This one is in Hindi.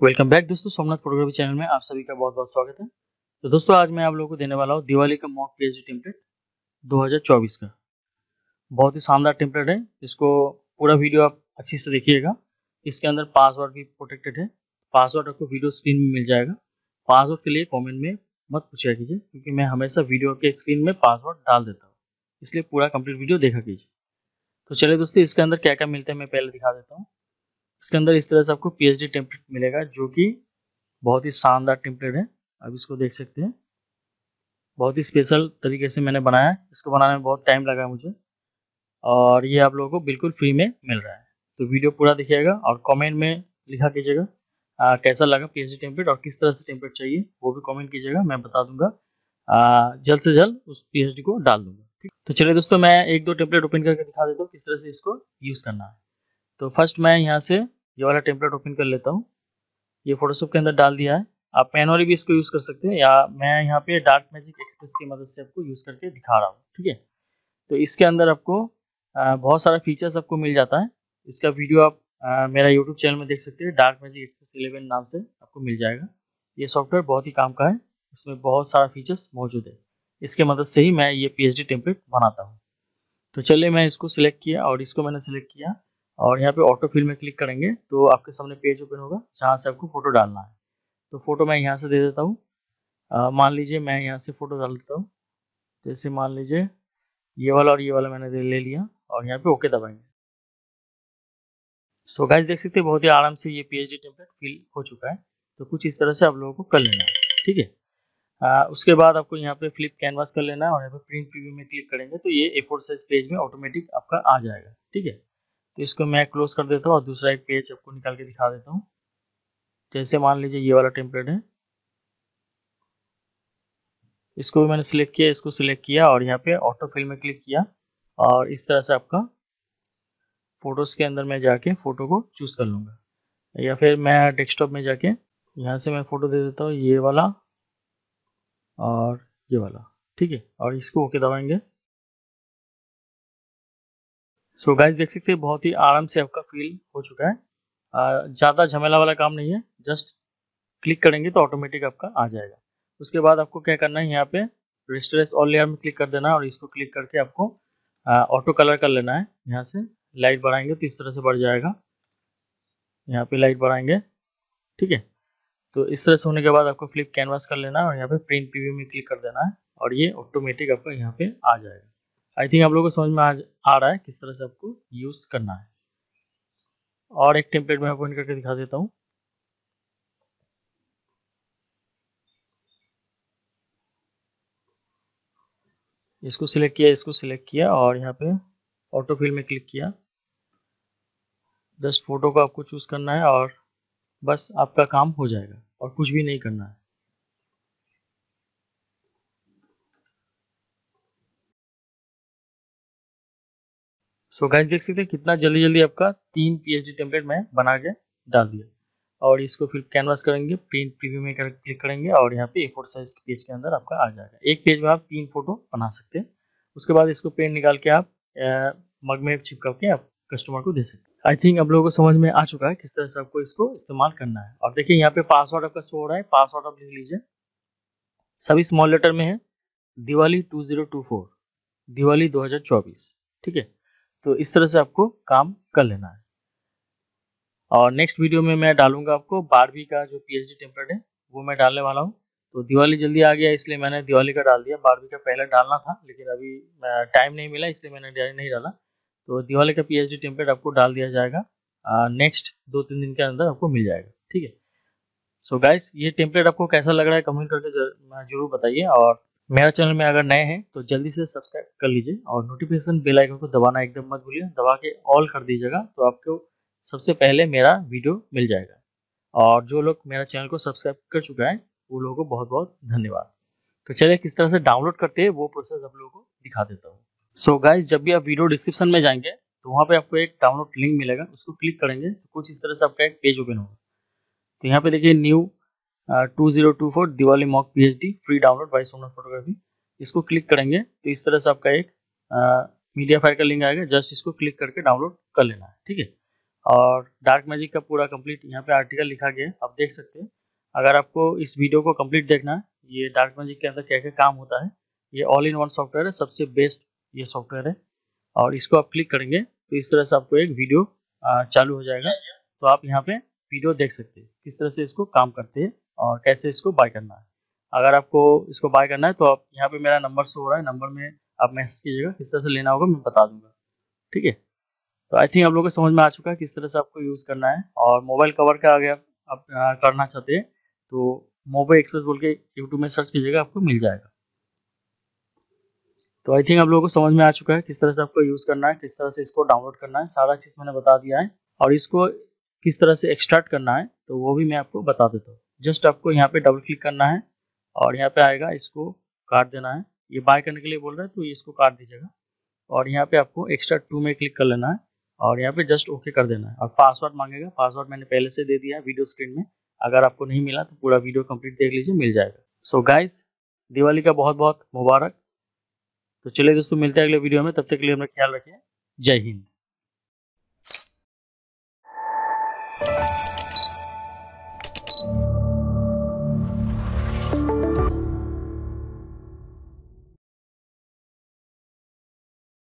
वेलकम बैक दोस्तों, सोमनाथ फोटोग्राफी चैनल में आप सभी का बहुत बहुत स्वागत है। तो दोस्तों आज मैं आप लोगों को देने वाला हूँ दिवाली का मॉक पीएचडी टेम्पलेट 2024 का। बहुत ही शानदार टेम्पलेट है, इसको पूरा वीडियो आप अच्छी से देखिएगा। इसके अंदर पासवर्ड भी प्रोटेक्टेड है। पासवर्ड आपको वीडियो स्क्रीन में मिल जाएगा। पासवर्ड के लिए कॉमेंट में मत पूछा कीजिए, क्योंकि मैं हमेशा वीडियो के स्क्रीन में पासवर्ड डाल देता हूँ, इसलिए पूरा कंप्लीट वीडियो देखा कीजिए। तो चलिए दोस्तों, इसके अंदर क्या क्या मिलता है मैं पहले दिखा देता हूँ। इसके अंदर इस तरह से आपको पीएचडी टेम्पलेट मिलेगा, जो कि बहुत ही शानदार टेम्पलेट है। अब इसको देख सकते हैं, बहुत ही स्पेशल तरीके से मैंने बनाया है। इसको बनाने में बहुत टाइम लगा मुझे, और ये आप लोगों को बिल्कुल फ्री में मिल रहा है। तो वीडियो पूरा देखिएगा और कमेंट में लिखा कीजिएगा कैसा लगा पीएचडी टेम्पलेट, और किस तरह से टेम्पलेट चाहिए वो भी कमेंट कीजिएगा। मैं बता दूंगा, जल्द से जल्द उस पीएचडी को डाल दूंगा। ठीक, तो चलिए दोस्तों, मैं एक दो टेम्पलेट ओपन करके दिखा देता हूँ किस तरह से इसको यूज़ करना है। तो फर्स्ट मैं यहाँ से ये वाला टेम्पलेट ओपन कर लेता हूँ। ये फोटोशॉप के अंदर डाल दिया है। आप मैनुअली भी इसको यूज़ कर सकते हैं, या मैं यहाँ पे डार्क मैजिक एक्सप्रेस की मदद से आपको यूज़ करके दिखा रहा हूँ। ठीक है, तो इसके अंदर आपको बहुत सारा फीचर्स आपको मिल जाता है। इसका वीडियो आप मेरा यूट्यूब चैनल में देख सकते हैं। डार्क मैजिक एक्सप्रेस 11 नाम से आपको मिल जाएगा। ये सॉफ्टवेयर बहुत ही काम का है, इसमें बहुत सारा फीचर्स मौजूद है। इसके मदद से ही मैं ये पीएचडी टेम्पलेट बनाता हूँ। तो चलिए, मैं इसको सिलेक्ट किया और इसको मैंने सिलेक्ट किया, और यहाँ पे ऑटो फिल में क्लिक करेंगे तो आपके सामने पेज ओपन होगा जहाँ से आपको फोटो डालना है। तो फोटो मैं यहाँ से दे देता हूँ। मान लीजिए मैं यहाँ से फोटो डाल देता हूँ। जैसे मान लीजिए ये वाला और ये वाला मैंने ले लिया, और यहाँ पे ओके दबाएंगे। सो गाइस, देख सकते हैं बहुत ही आराम से ये पीएचडी टेम्पलेट फिल हो चुका है। तो कुछ इस तरह से आप लोगों को कर लेना है। ठीक है, उसके बाद आपको यहाँ पे फ्लिप कैनवास कर लेना है, और यहाँ पे प्रिंट प्रीव्यू में क्लिक करेंगे तो ये A4 साइज पेज में ऑटोमेटिक आपका आ जाएगा। ठीक है, तो इसको मैं क्लोज कर देता हूँ और दूसरा एक पेज आपको निकाल के दिखा देता हूँ। जैसे मान लीजिए ये वाला टेम्पलेट है, इसको भी मैंने सिलेक्ट किया, इसको सिलेक्ट किया और यहाँ पे ऑटो फिल में क्लिक किया, और इस तरह से आपका फोटोज के अंदर मैं जाके फोटो को चूज कर लूँगा, या फिर मैं डेस्कटॉप में जाके यहाँ से मैं फोटो दे देता हूँ, ये वाला और ये वाला। ठीक है, और इसको ओके दबाएंगे। सो गाइस, देख सकते हैं बहुत ही आराम से आपका फिल हो चुका है। ज़्यादा झमेला वाला काम नहीं है, जस्ट क्लिक करेंगे तो ऑटोमेटिक आपका आ जाएगा। उसके बाद आपको क्या करना है, यहाँ पे रेस्टोरेंस ऑल लेयर में क्लिक कर देना है, और इसको क्लिक करके आपको ऑटो कलर कर लेना है। यहाँ से लाइट बढ़ाएंगे तो इस तरह से बढ़ जाएगा। यहाँ पे लाइट बढ़ाएंगे। ठीक है, तो इस तरह से होने के बाद आपको फ्लिप कैनवास कर लेना है, और यहाँ पे प्रिंट प्रीव्यू में क्लिक कर देना है, और ये ऑटोमेटिक आपका यहाँ पे आ जाएगा। आई थिंक आप लोगों को समझ में आ रहा है किस तरह से आपको यूज़ करना है। और एक टेम्पलेट में ओपन करके दिखा देता हूँ। इसको सिलेक्ट किया, इसको सिलेक्ट किया, और यहाँ पे ऑटो फिल में क्लिक किया। जस्ट फोटो को आपको चूज करना है, और बस आपका काम हो जाएगा, और कुछ भी नहीं करना है। सो गाइस, देख सकते हैं कितना जल्दी जल्दी आपका 3 पीएचडी टेम्पलेट मैं बना के डाल दिया। और इसको फिर कैनवास करेंगे, प्रिंट प्रीव्यू में क्लिक करेंगे, और यहाँ पे A4 साइज पेज के अंदर आपका आ जाएगा। एक पेज में आप 3 फोटो बना सकते हैं। उसके बाद इसको पेन निकाल के आप मग में चिपका के आप कस्टमर को दे सकते हैं। आई थिंक आप लोगों को समझ में आ चुका है किस तरह से आपको इसको इस्तेमाल करना है। और देखिए यहाँ पे पासवर्ड आपका शो हो रहा है, पासवर्ड आप लिख लीजिए। सभी स्मॉल लेटर में है, दिवाली 2024, दिवाली 2024। ठीक है, तो इस तरह से आपको काम कर लेना है। और नेक्स्ट वीडियो में मैं डालूंगा आपको बारहवीं का जो पीएचडी टेम्पलेट है वो मैं डालने वाला हूँ। तो दिवाली जल्दी आ गया, इसलिए मैंने दिवाली का डाल दिया। बारहवीं का पहले डालना था, लेकिन अभी टाइम नहीं मिला, इसलिए मैंने नहीं डाला। तो दिवाली का पीएचडी टेम्पलेट आपको डाल दिया जाएगा। नेक्स्ट 2-3 दिन के अंदर आपको मिल जाएगा। ठीक है, सो गाइस, ये टेम्पलेट आपको कैसा लग रहा है कमेंट करके जरूर बताइए। और मेरा चैनल में अगर नए हैं तो जल्दी से सब्सक्राइब कर लीजिए, और नोटिफिकेशन बेल आइकन को दबाना एकदम मत भूलिए। दबा के ऑल कर दीजिएगा, तो आपको सबसे पहले मेरा वीडियो मिल जाएगा। और जो लोग मेरा चैनल को सब्सक्राइब कर चुका है वो लोगों को बहुत बहुत धन्यवाद। तो चलिए, किस तरह से डाउनलोड करते हैं वो प्रोसेस आप लोगों को दिखा देता हूँ। सो गाइस, जब भी आप वीडियो डिस्क्रिप्शन में जाएंगे तो वहाँ पे आपको एक डाउनलोड लिंक मिलेगा, उसको क्लिक करेंगे तो कुछ इस तरह से आपका एक पेज ओपन होगा। तो यहाँ पे देखिए new 2024 Diwali mock PhD free download by Somnath photography. इसको क्लिक करेंगे तो इस तरह से आपका एक मीडिया फाइल का लिंक आएगा। जस्ट इसको क्लिक करके डाउनलोड कर लेना है। ठीक है, और डार्क मैजिक का पूरा कंप्लीट यहाँ पे आर्टिकल लिखा गया है, आप देख सकते हैं। अगर आपको इस वीडियो को कंप्लीट देखना है, ये डार्क मैजिक के अंदर क्या क्या काम होता है, ये ऑल इन वन सॉफ्टवेयर है, सबसे बेस्ट ये सॉफ्टवेयर है। और इसको आप क्लिक करेंगे तो इस तरह से आपको एक वीडियो चालू हो जाएगा। तो आप यहाँ पे वीडियो देख सकते हैं किस तरह से इसको काम करते हैं और कैसे इसको बाय करना है। अगर आपको इसको बाय करना है तो आप यहाँ पे मेरा नंबर शो हो रहा है, नंबर में आप मैसेज कीजिएगा, किस तरह से लेना होगा मैं बता दूंगा, ठीक है। तो आई थिंक आप लोगों को समझ में आ चुका है किस तरह से आपको यूज़ करना है। और मोबाइल कवर का अगर आप करना चाहते हैं तो मोबाइल एक्सप्रेस बोल के यूट्यूब में सर्च कीजिएगा, आपको मिल जाएगा। तो आई थिंक आप लोगों को समझ में आ चुका है किस तरह से आपको यूज़ करना है, किस तरह से इसको डाउनलोड करना है, सारा चीज़ मैंने बता दिया है। और इसको किस तरह से एक्सट्रैक्ट करना है तो वो भी मैं आपको बता देता हूँ। जस्ट आपको यहाँ पे डबल क्लिक करना है और यहाँ पे आएगा, इसको काट देना है। ये बाय करने के लिए बोल रहा है तो इसको काट दीजिएगा और यहाँ पे आपको एक्स्ट्रा 2 में क्लिक कर लेना है और यहाँ पे जस्ट ओके कर देना है। और पासवर्ड मांगेगा, पासवर्ड मैंने पहले से दे दिया है वीडियो स्क्रीन में। अगर आपको नहीं मिला तो पूरा वीडियो कंप्लीट देख लीजिए, मिल जाएगा। सो गाइस, दिवाली का बहुत बहुत मुबारक। तो चलिए दोस्तों, मिलते हैं अगले वीडियो में, तब तक के लिए अपना ख्याल रखिए। जय हिंद।